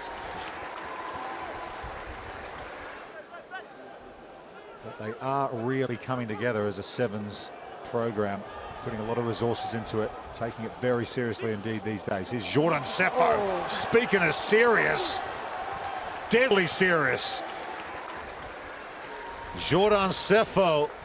But they are really coming together as a sevens program, putting a lot of resources into it, taking it very seriously indeed these days. Here's Jordan Sepho, speaking of serious, deadly serious. Jordan Sepho